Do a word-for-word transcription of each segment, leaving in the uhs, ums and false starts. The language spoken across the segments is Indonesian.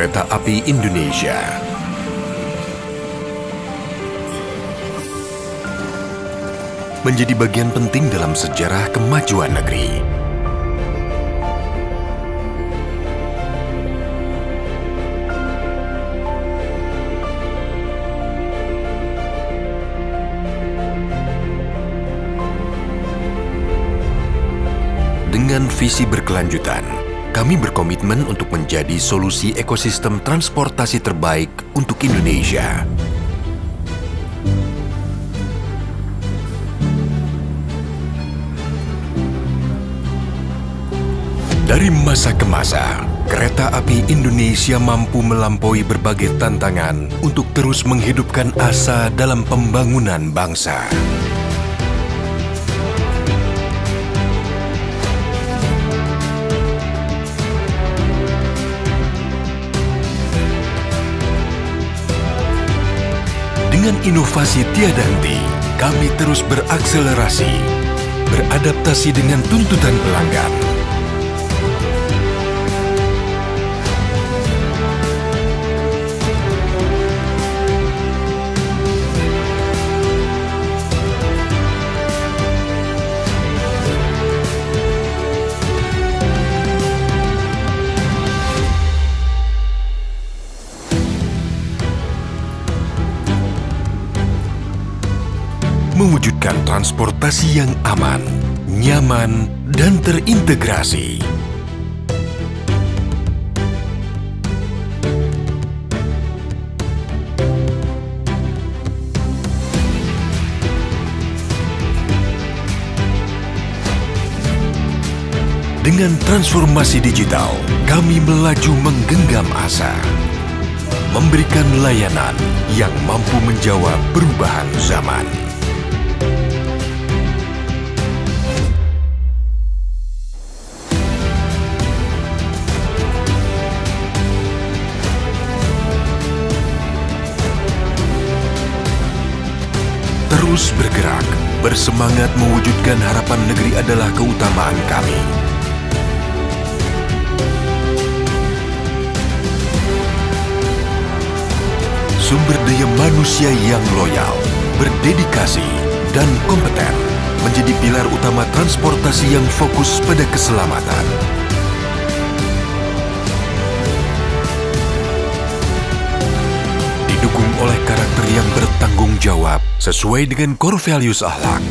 Kereta Api Indonesia. Menjadi bagian penting dalam sejarah kemajuan negeri. Dengan visi berkelanjutan, kami berkomitmen untuk menjadi solusi ekosistem transportasi terbaik untuk Indonesia. Dari masa ke masa, Kereta Api Indonesia mampu melampaui berbagai tantangan untuk terus menghidupkan asa dalam pembangunan bangsa. Dengan inovasi tiada henti, kami terus berakselerasi, beradaptasi dengan tuntutan pelanggan. Mewujudkan transportasi yang aman, nyaman, dan terintegrasi. Dengan transformasi digital, kami melaju menggenggam asa, memberikan layanan yang mampu menjawab perubahan zaman. Terus bergerak, bersemangat mewujudkan harapan negeri adalah keutamaan kami. Sumber daya manusia yang loyal, berdedikasi, dan kompeten menjadi pilar utama transportasi yang fokus pada keselamatan. Didukung oleh karakter yang bertanggung jawab sesuai dengan core values akhlak.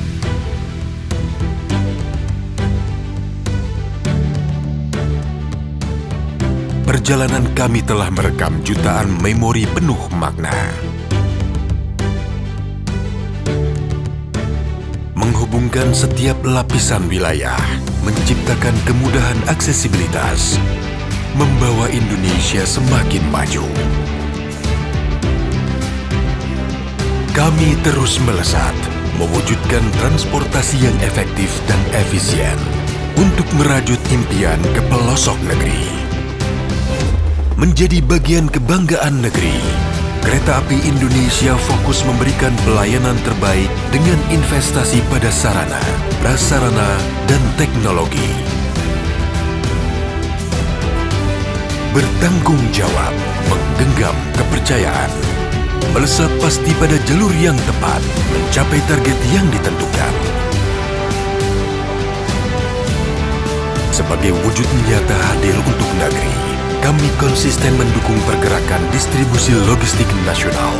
Perjalanan kami telah merekam jutaan memori penuh makna. Menghubungkan setiap lapisan wilayah, menciptakan kemudahan aksesibilitas, membawa Indonesia semakin maju. Kami terus melesat, mewujudkan transportasi yang efektif dan efisien untuk merajut impian ke pelosok negeri. Menjadi bagian kebanggaan negeri, Kereta Api Indonesia fokus memberikan pelayanan terbaik dengan investasi pada sarana, prasarana, dan teknologi. Bertanggung jawab, menggenggam kepercayaan. Melesat pasti pada jalur yang tepat, mencapai target yang ditentukan. Sebagai wujud nyata hadir untuk negeri, kami konsisten mendukung pergerakan distribusi logistik nasional.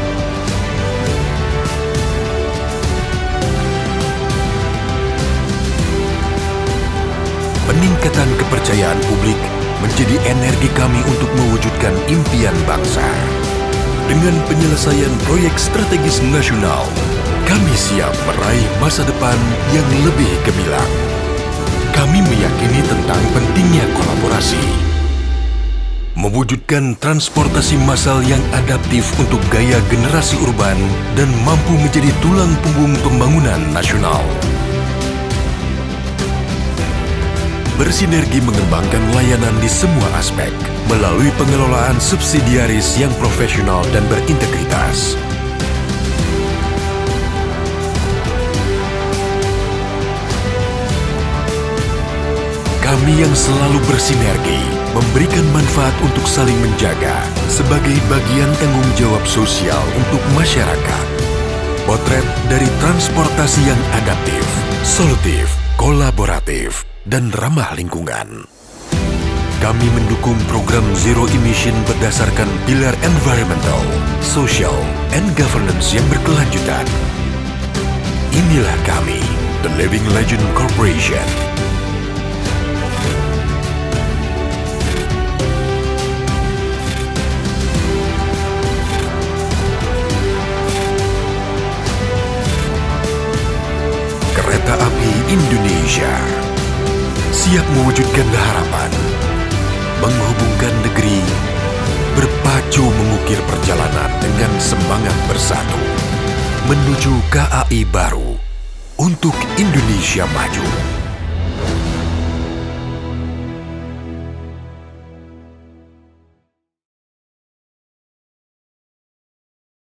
Peningkatan kepercayaan publik menjadi energi kami untuk mewujudkan impian bangsa. Dengan penyelesaian proyek strategis nasional, kami siap meraih masa depan yang lebih gemilang. Kami meyakini tentang pentingnya kolaborasi. Mewujudkan transportasi massal yang adaptif untuk gaya generasi urban dan mampu menjadi tulang punggung pembangunan nasional. Bersinergi mengembangkan layanan di semua aspek melalui pengelolaan subsidiaris yang profesional dan berintegritas. Kami yang selalu bersinergi, memberikan manfaat untuk saling menjaga sebagai bagian tanggung jawab sosial untuk masyarakat. Potret dari transportasi yang adaptif, solutif, kolaboratif, dan ramah lingkungan. Kami mendukung program Zero Emission berdasarkan pilar environmental, social, and governance yang berkelanjutan. Inilah kami, The Living Legend Corporation. Kereta Api Indonesia siap mewujudkan harapan, menghubungkan negeri, berpacu mengukir perjalanan dengan semangat bersatu, menuju K A I baru untuk Indonesia maju.